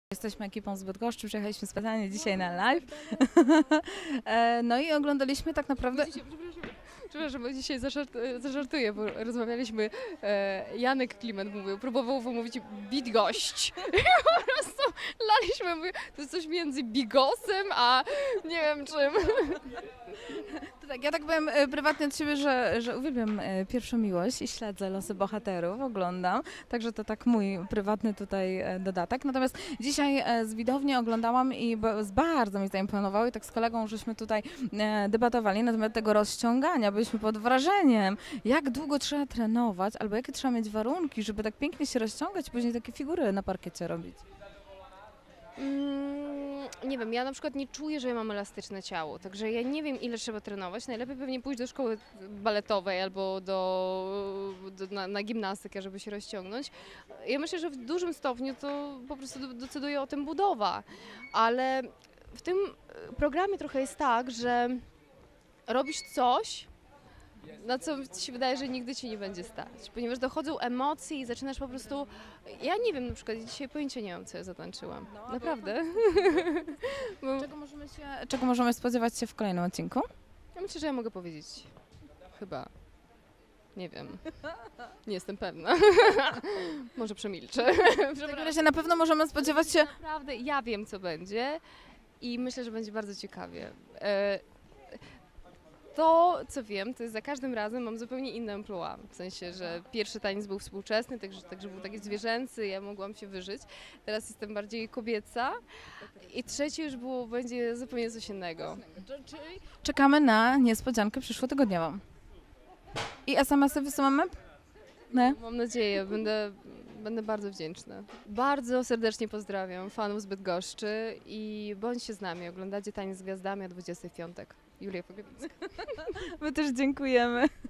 Jesteśmy ekipą z Bydgoszczy, przyjechaliśmy specjalnie dzisiaj na live. No i oglądaliśmy tak naprawdę... Przepraszam, bo dzisiaj zażartuję, bo rozmawialiśmy, Janek Kliment mówił, próbował wymówić Bydgoszcz. I po prostu laliśmy, mówię, to jest coś między bigosem, a nie wiem czym. To tak, ja tak powiem prywatnie od siebie, że uwielbiam Pierwszą miłość i śledzę losy bohaterów, oglądam, także to tak mój prywatny tutaj dodatek. Natomiast dzisiaj z widowni oglądałam i bardzo mi zaimponowało i tak z kolegą żeśmy tutaj debatowali na temat tego rozciągania. Byliśmy pod wrażeniem, jak długo trzeba trenować, albo jakie trzeba mieć warunki, żeby tak pięknie się rozciągać i później takie figury na parkiecie robić. Nie wiem, ja na przykład nie czuję, że ja mam elastyczne ciało, także ja nie wiem, ile trzeba trenować. Najlepiej pewnie pójść do szkoły baletowej albo na gimnastykę, żeby się rozciągnąć. Ja myślę, że w dużym stopniu to po prostu decyduje o tym budowa, ale w tym programie trochę jest tak, że robisz coś, na co ci się wydaje, że nigdy ci nie będzie stać, ponieważ dochodzą emocje i zaczynasz po prostu, ja nie wiem, na przykład dzisiaj pojęcia nie mam, co ja zatańczyłam, naprawdę. Bo Czego możemy spodziewać się w kolejnym odcinku? ja myślę, że ja mogę powiedzieć, chyba, nie wiem, nie jestem pewna, może przemilczę. W takim razie na pewno możemy spodziewać się... Naprawdę, ja wiem, co będzie i myślę, że będzie bardzo ciekawie. To, co wiem, to jest za każdym razem mam zupełnie inne amplua. W sensie, że pierwszy taniec był współczesny, także był taki zwierzęcy, ja mogłam się wyżyć. Teraz jestem bardziej kobieca i trzeci już będzie zupełnie coś innego. Czekamy na niespodziankę przyszłotygodniową. I SMS-y wysyłamy? Nie? Mam nadzieję, będę bardzo wdzięczna. Bardzo serdecznie pozdrawiam fanów z Bydgoszczy i bądźcie z nami. Oglądacie Taniec z Gwiazdami o 20 w piątek. Julia Pogrebnicka. My też dziękujemy.